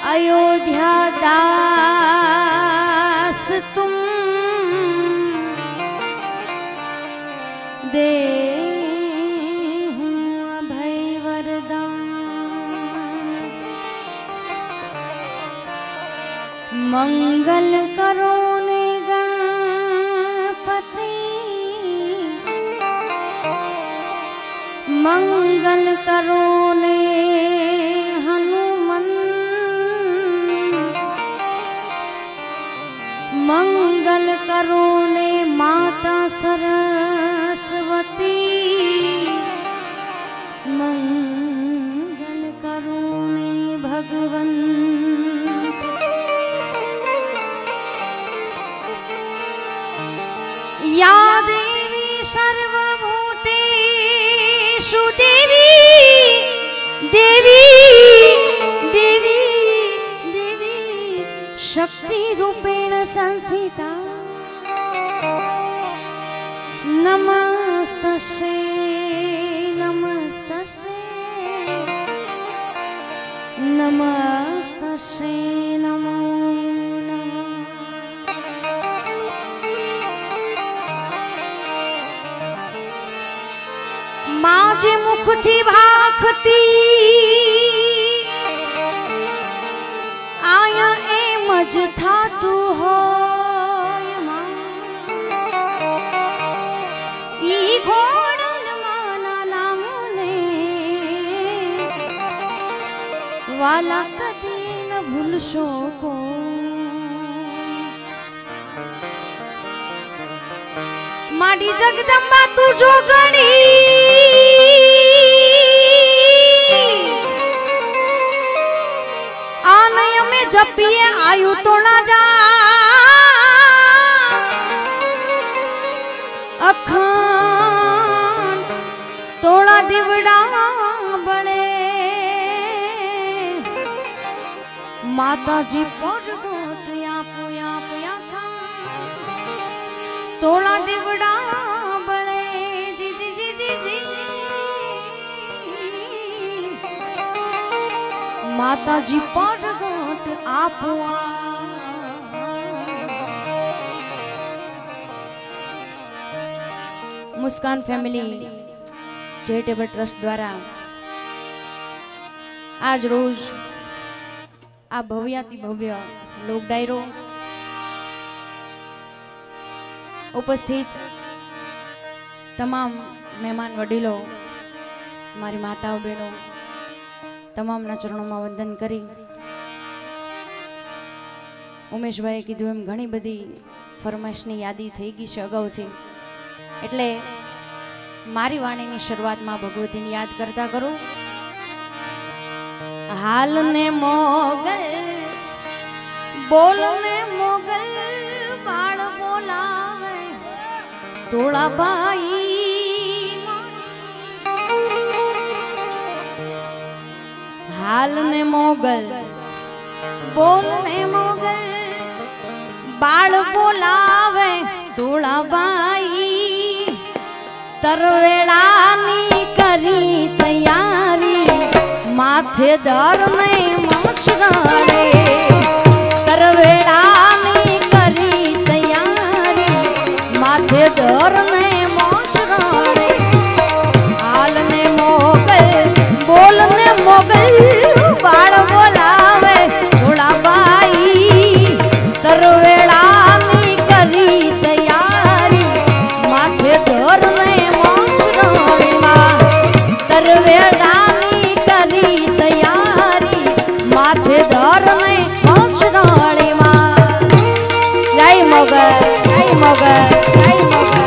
अयोध्या दास तुम दे अभय वरदान। मंगल करो ने गणपति, मंगल करो ने हनुमान, मंगल करो ने माता सरस्वती, मंगल करो ने भगवंत। या देवी सर्वभूतेषु देवी देवी देवी देवी शक्ति रूपेण संस्थिता। नमस्तस्यै नमस्तस्यै नमस्तस्यै नमो नमः। माजे मुख थी भाखती आया एमज था तू हो। ई घोड़न माना लामुने वाला कदी न भूलशो को। माडी जगदंबा तू जो गणी आनय में जपिए आयु तोड़ा जा। अखंड तोड़ा दिवड़ा बड़े माता जी पर गोत या पुया पुया खा। तोड़ा दिवड़ा बड़े जी जी जी जी जी माता जी पर गोत आपुआ। मुस्कान फैमिली चैरिटेबल ट्रस्ट द्वारा आज रोज आ भव्याति भव्य लोक डायरो उपस्थित तमाम मेहमान वडीलो मारी माताओ बहनों तमाम चरणों में वंदन करी। उमेश भाई कीधुं एम घणी बधी फरमाइशनी यादी थई गई छे अगाउथी, एटले मारी वाणीनी शरूआतमां भगवतीने याद करता करूं। हाल ने मोगल बोल ने मोगल बाळ बोलावे तोड़ा बाई। हाल ने मोगल बोल ने मोगल बाळ बोलावे तोड़ा बाई। तरवेळानी करी तैयारी माथे धर ने मछराड़े। तरवेळानी करी तैयारी माथे धर ने मछराड़े। हाल ने मोगल बोल ने मोगल बाळ बोलावे तोड़ा बाई। तरवेळानी करी तैयारी माथे धर ने मछराड़े। तरवेळानी करी तैयारी माथे धर ने मछराड़े। जय मोगल जय मोगल जय मोगल।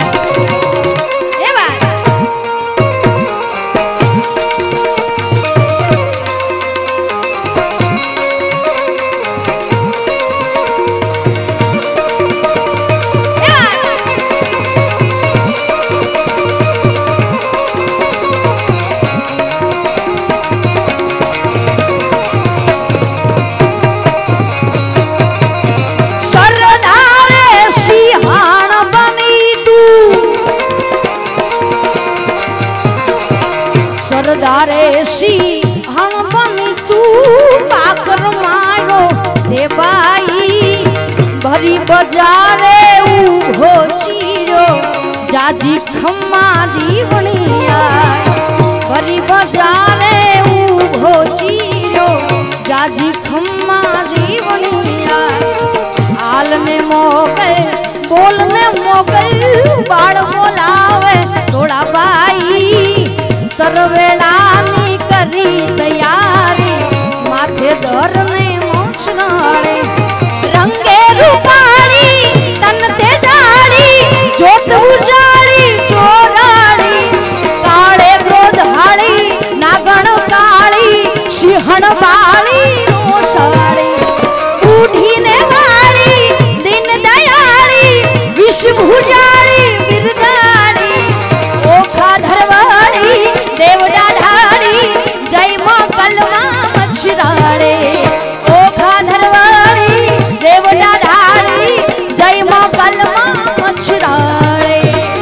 देवाई भरी बजारे उभो चीरो जाजी खम्मा जीवनिया भरी बजारे उभो चीरो जाजी खम्मा जीवनिया आल ने मोगल बोलने मोगल बाड़ बोलावे थोड़ा बाई तरवेला नी करी तैयारी माथे धरने मोछनाड़े रंगे रूपाली तन तेजाड़ी जोत उजाड़ी चोराड़ी काले क्रोधाली नागण काली सिंहण बाली रोषाड़ी बूढ़ी ने वाली दिन दयाली विष भुजाली बिरदाड़ी ओखा धरवाड़ी देवडा ढाड़ी जय मां कलमा मछराड़े ओखा धरवाड़ी देवडा ढाड़ी जय मां कलमा मछराड़े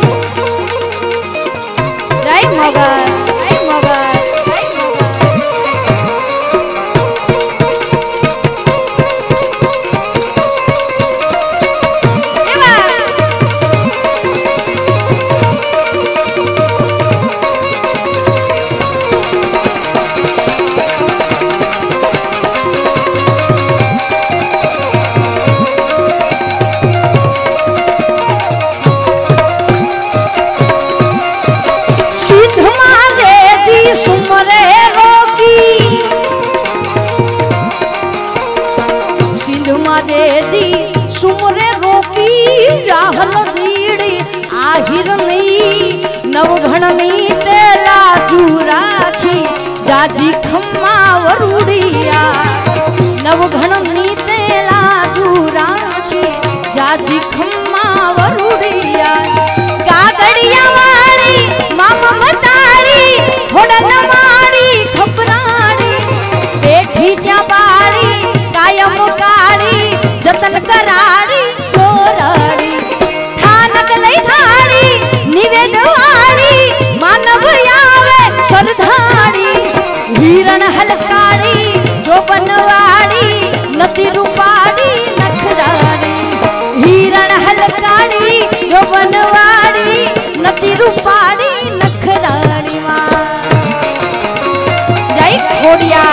जय मगर जय मगर जय सुमरे रोकी राहल दीड़ी आहिरनी नवघणनी तेला राखी जाजी खम्मा वरुड़िया नवघणनी तेला राखी जाजी खम्मा वरुड़िया गागड़िया वाली मामा मताड़ी होडल माड़ी खपराड़ी बैठी त्या बाड़ी कायम काली जतन कराड़ी चोराड़ी थानक लई धाड़ी निवेद वाड़ी मानव यावे श्रद्धाड़ी हिरण हलकाड़ी जो बनवाड़ी नती रूपाड़ी नखराड़ी हिरण हलकाड़ी जो बनवाड़ी नती रूपाड़ी नखराड़ी मां जय खोड़िया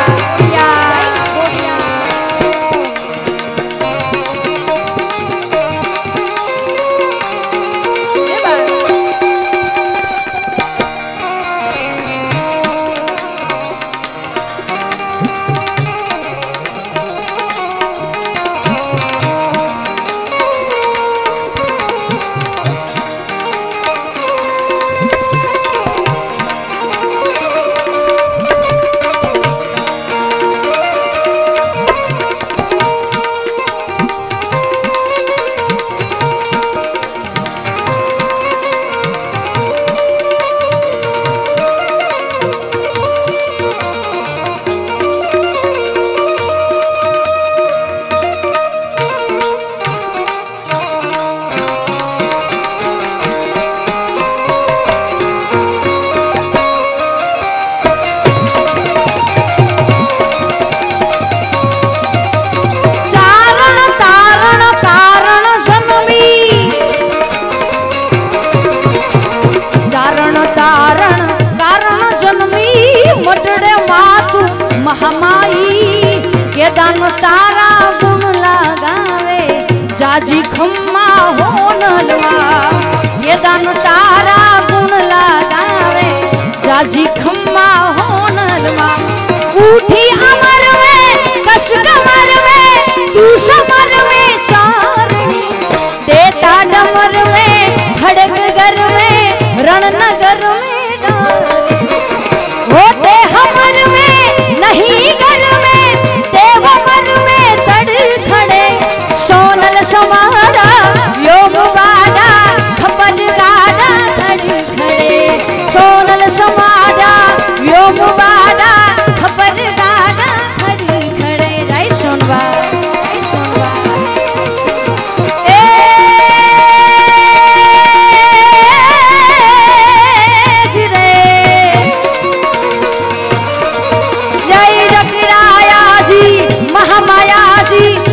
महामाई के दान तारा गुण लगावे जाजी खम्मा होनलवा के दान तारा गुण लगावे जाजी खम्मा होनलवा उठी अमर में कश कमर में तू समर में चारणी देता डमर में खड़ग घर में रणनगर में डाल होते हमर में नहीं घर में देव मर में तड़ खड़े सोनल समाड़ा व्योम बाड़ा खबर गाड़ा खड़ी खड़े सोनल समाड़ा व्योम बाड़ा खबर गाड़ा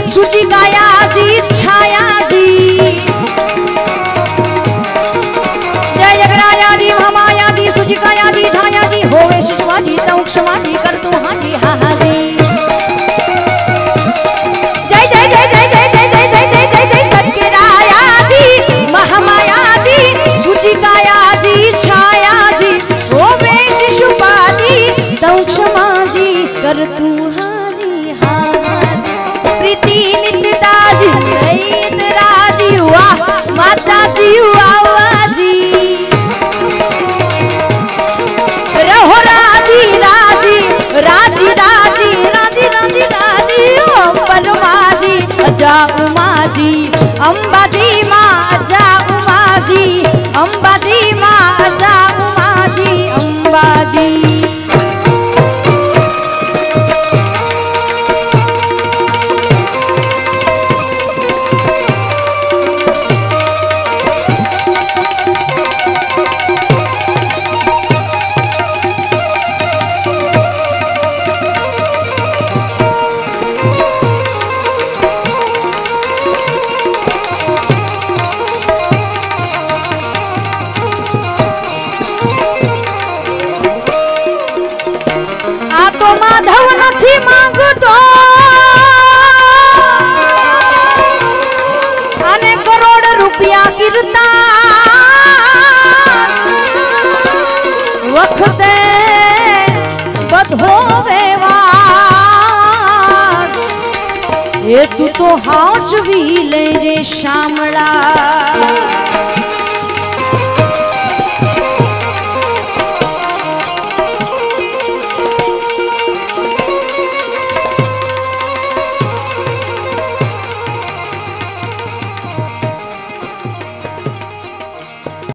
सूची काया जी छाया जी जय जगराया जी भमाया जी सूची काया जी छाया जी होवे शिशुआ जी तौ क्षमा जी कर तू हाँ जी हाँ हाँ जी जय जय जय जय जय जय जय जय जय जय जय जगराया जी महामाया जी सूची काया जी छाया जी होवे शिशुआ जी तौ क्षमा जी कर तू हाँ जी हाँ हाँ जी प्रीति नित्यता जी राजी वाह माता जी वाह वाह जी रहो राजी राजी राजी राजी राजी राजी राजी ओ परमा जी अजा उमा जी अम्बा जी माँ अजा उमा जी अम्बा जी माँ अजा उमा जी अम्बा जी माधव नहीं मांगतो अने करोड़ रुपया गिरता वखते बधो व्यवहार ये तू तो हाच भी ले जे शामड़ा